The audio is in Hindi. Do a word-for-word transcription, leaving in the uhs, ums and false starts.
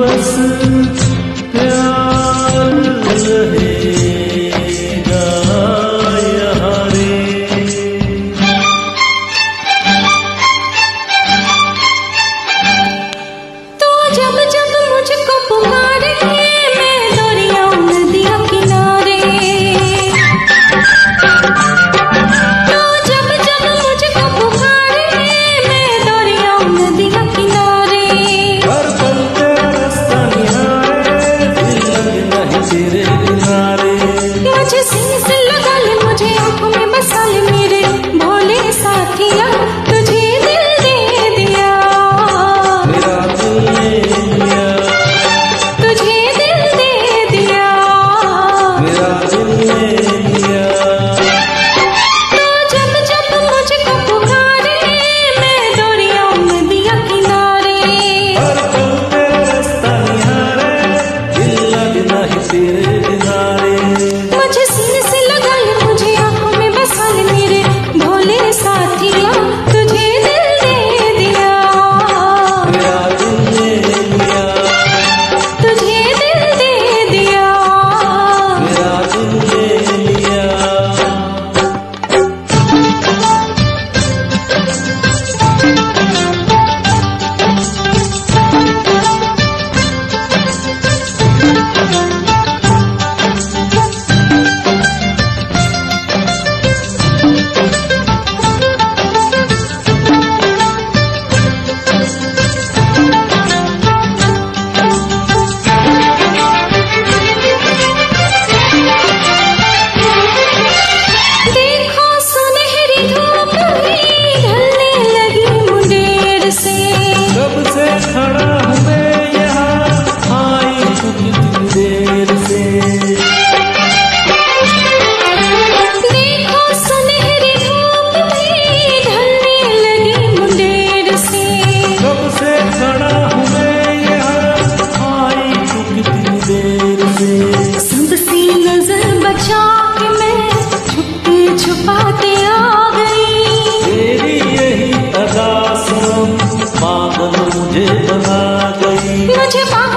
बस प्यार रहेगा यहाँ रे। तो जब जब मुझको पुकारे मैं दौड़ियाँ नदियाँ किनारे। तो जब जब मुझको पुकारे मैं दौड़ियाँ नदियाँ किनारे। हर पल तेरा रास्ता निहारे, दिल लगे नहीं तेरे किनारे। मुझे सीने से लगा ले, मुझे आंखों में बसा ले मेरे भोले साथिया, तुझे दिल दे दिया। मेरा दिल ले लिया, तुझे दिल दे दिया। मेरा दिल ले लिया। तो जब जब मुझको पुकारे मैं दौड़ियाँ नदियाँ किनारे। हर पल तेरा रास्ता निहारे, दिल लगे नहीं तेरे किनारे। मुझे सीने से लगा ले, मुझे आंखों में बसा ले मेरे भोले साथिया, तुझे दिल दे दिया। मेरा दिल ले लिया, तुझे दिल दे दिया। मेरा दिल ले लिया। देखो सुनहरी धूप भी ढलने लगी मुंडेर से। कब से खड़ा हूँ मैं यहाँ, आई तू कितनी देर से। देखो सुनहरी धूप भी ढलने लगी मुंडेर से। कब से खड़ा हूँ मैं यहाँ, आई तू कितनी देर से। सबसे नजर बचा के मैं छुपते छुपाते आ गई। तेरी यही अदा सनम पागल मुझे बना गई। मुझे